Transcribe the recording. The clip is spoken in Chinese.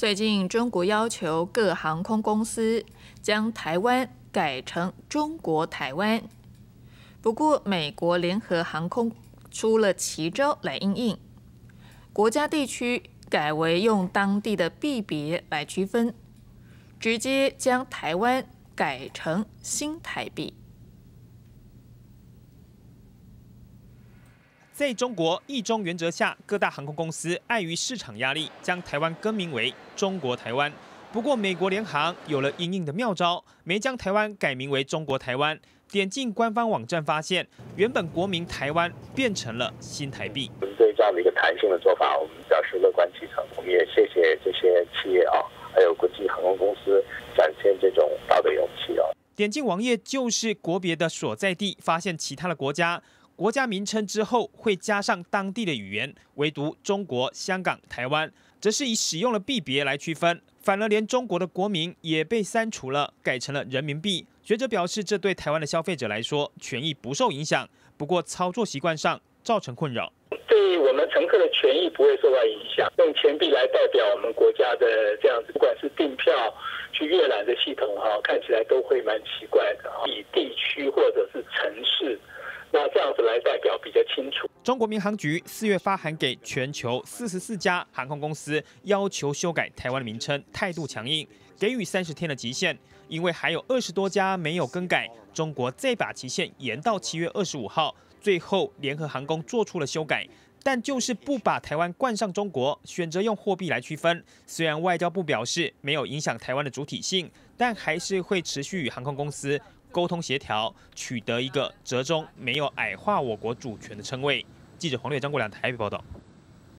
最近，中国要求各航空公司将台湾改成中国台湾。不过，美国联合航空出了奇招来因应，国家地区改为用当地的币别来区分，直接将台湾改成新台币。 在中国一中原则下，各大航空公司碍于市场压力，将台湾更名为中国台湾。不过，美国联航有了因应的妙招，没将台湾改名为中国台湾。点进官方网站，发现原本国名台湾变成了新台币。 对这样的一个弹性的做法，我们表示乐观其成。我们也谢谢这些企业还有国际航空公司展现这种道德勇气点进网页就是国别的所在地，发现其他的国家名称之后会加上当地的语言，唯独中国、香港、台湾则是以使用了币别来区分，反而连中国的国名也被删除了，改成了人民币。学者表示，这对台湾的消费者来说权益不受影响，不过操作习惯上造成困扰。 对我们乘客的权益不会受到影响，用钱币来代表我们国家的这样子，不管是订票、去阅览的系统看起来都会蛮奇怪的以地区或者是城市。 那这样子来代表比较清楚。 中国民航局4月发函给全球44家航空公司，要求修改台湾的名称，态度强硬，给予30天的期限。因为还有20多家没有更改，中国再把期限延到7月25号。最后，联合航空做出了修改，但就是不把台湾冠上中国，选择用货币来区分。虽然外交部表示没有影响台湾的主体性，但还是会持续与航空公司 沟通协调，取得一个折中，没有矮化我国主权的称谓。记者黄略、张国良台北报道。